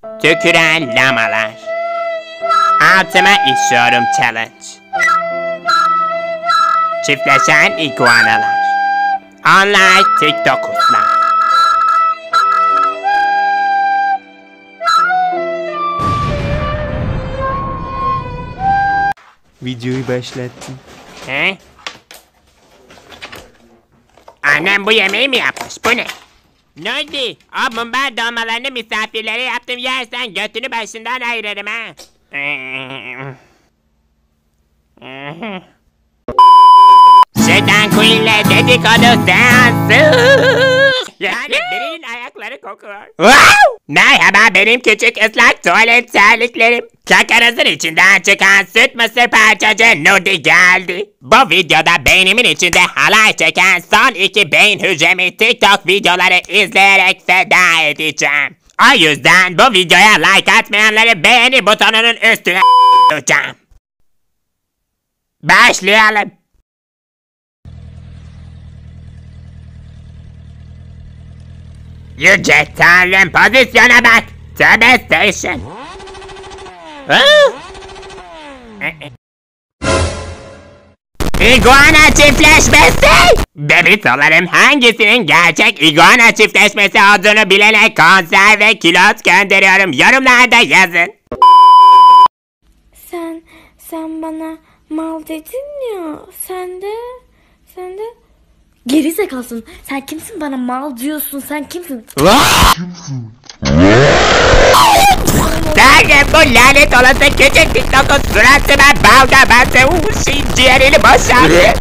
Tüküren lamalar. Altıma işiyorum challenge. Çiftleşen iguanalar. Onlar TikTok'lar. Videoyu başlattım. He? Annem bu yemeği mi yapmış? Bu ne? Ne oldu? O mumbar dolmalarını misafirlere yaptım, yersen götünü başından ayırırım ha. Şeytan Queen'le dedikodu seansı. Yani birinin ayakları kokuyor. Merhaba, benim küçük ıslak tuvalet terliklerim. Kakanızın içinden çıkan süt mısır parçacı Nudi geldi. Bu videoda beynimin içinde halay çeken son 2 beyin hücremi TikTok videoları izleyerek feda edeceğim. O yüzden bu videoya like atmayanları beğeni butonunun üstüne tutacağım. Başlayalım. Yüce Tanrım, pozisyona bak. Tövbe station. İguana çiftleşmesi. Bebitolarım, hangisinin gerçek iguana çiftleşmesi olduğunu bilene konserve kilot gönderiyorum. Yorumlarda yazın. Sen bana mal dedin ya. Sen de geri zekalısın. Sen kimsin bana mal diyorsun? Sen kimsin? Tanrım, bu lanet olası küçük TikTok'un suratıma balga bastı. Ciğerini boşalttı.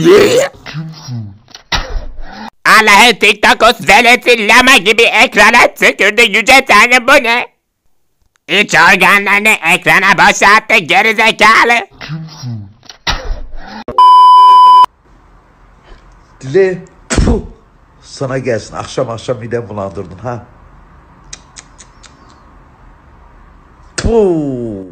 Allah'ın TikTok'u veleti lama gibi ekrana tükürdü. Yüce Tanrım, bu ne? İç organlarını ekrana boşalttı gerizekalı. Dile, puh, sana gelsin. Akşam akşam midem bulandırdın ha. Puh.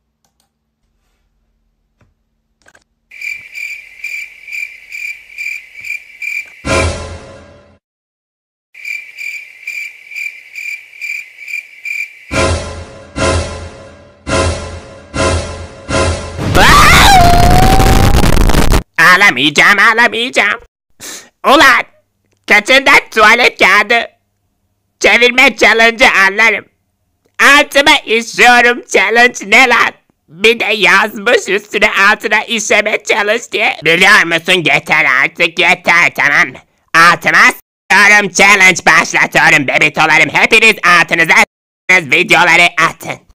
Ağlamayacağım. Ulan, kaçından tuvalet kağıdı. Çevirme challenge'ı anlarım. Altıma işiyorum challenge ne lan? Bir de yazmış üstüne altına işeme challenge diye. Biliyor musun, yeter artık, yeter, tamam mı? Altıma işiyorum challenge başlatıyorum bebitolarım. Hepiniz altınıza videoları atın.